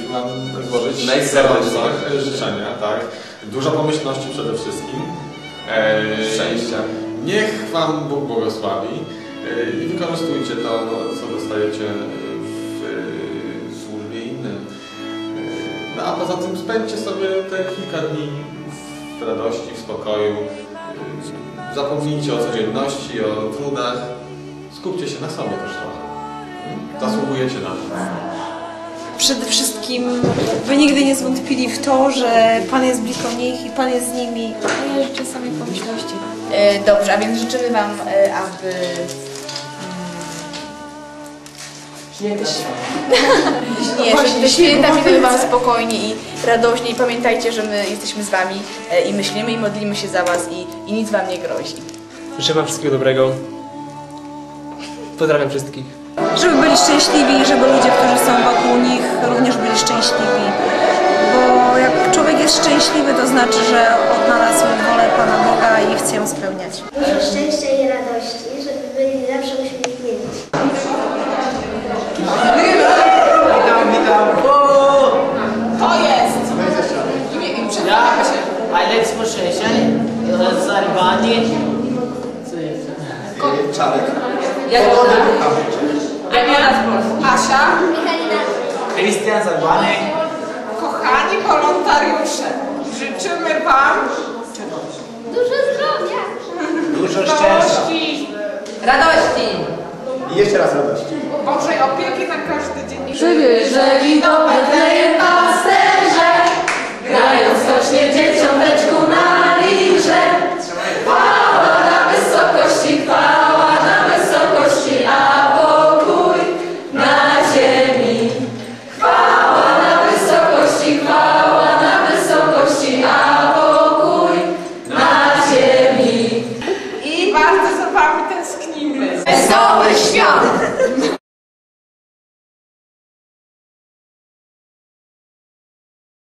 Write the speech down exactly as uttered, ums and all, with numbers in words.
Wam złożyć najserdeczniejsze życzenia, tak? Dużo pomyślności przede wszystkim. Eee, Szczęścia. Niech Wam Bóg błogosławi eee, i wykorzystujcie to, co dostajecie w służbie innym. Eee, no a poza tym spędźcie sobie te kilka dni w radości, w spokoju. Eee, zapomnijcie o codzienności, o trudach. Skupcie się na sobie też trochę. Zasługujecie na to. Przede wszystkim by nigdy nie zwątpili w to, że Pan jest blisko nich i Pan jest z nimi. A ja życzę samej pomyślności. E, dobrze, a więc życzymy Wam, e, aby... Nie, Nie, że te święta minęły Wam spokojnie i radośnie i pamiętajcie, że my jesteśmy z Wami e, i myślimy i modlimy się za Was i, i nic Wam nie grozi. Życzę Wam wszystkiego dobrego. Pozdrawiam wszystkich. Żeby byli szczęśliwi i żeby ludzie, którzy są wokół nich, również byli szczęśliwi. Bo jak człowiek jest szczęśliwy, to znaczy, że odnalazł wolę Pana Boga i chce ją spełniać. Dużo szczęścia i radości, żeby byli zawsze uśmiechnięci. To jest! Ja, Alex Moszesian z Albanii. Czarek. Asia. Krystian z Albanii. Kochani wolontariusze, życzymy Wam Dużo zdrowia! Dużo szczęścia. Radości! I jeszcze raz radości. Bożej opieki na każdy dzień. Żeby, że widowe